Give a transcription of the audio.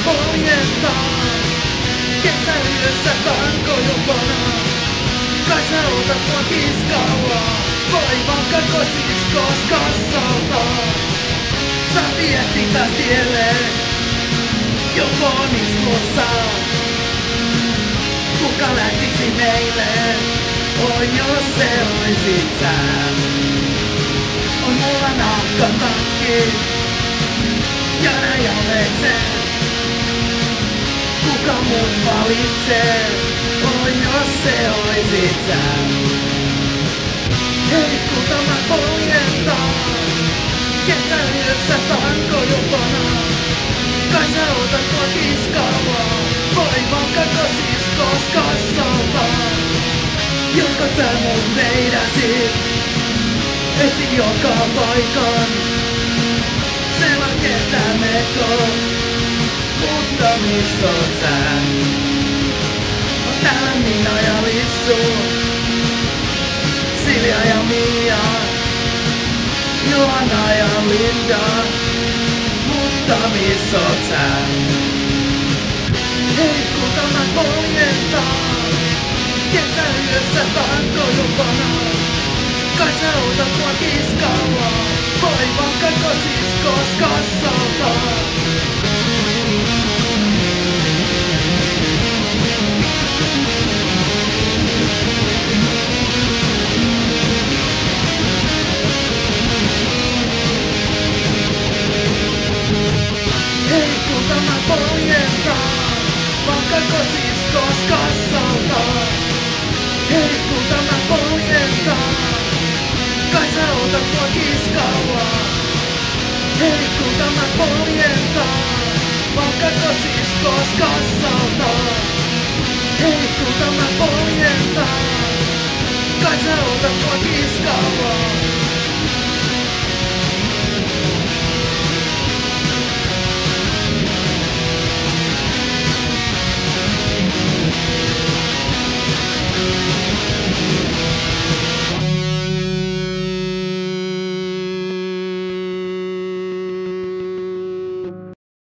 poljentaa. Kesäyössä tankojupana, kai sä otat mua kiskalla. Vai vankako siskos kassalta? Sä vietit taas tielle, jo ponnistussa. Kuka lähtisi meille? Oi jos se oisit sä. On mulla nahkatakki ja räjällekset. Kuka mut valitsee? Oi jos se oisit sä. Hei kulta mä poljen taas. Kesäyössä tankojupana, kai sä otat mua kiskalla. Vai vankako siskos kassalta? Joko sä mut veidäsit? Etsin joka paikan. Selän kesämekko, mutta missä oot sä? On täällä Minna ja Lissu, Silja ja Mia, Johanna ja Linda, mutta missä oot sä? Hei kulta mä poljen taas. Kesäyössä tankojupana, kai sä otat mua kiskalla. Vai vankako siskos kassalta? Hei kulta mä poljen taas. Vankako siskos kassalta? Hei kulta mä poljen taas. Kai sä otat mua kiskalla. Hei kulta mä poljen taas. Vankako siskos kassalta? Hei kulta mä poljen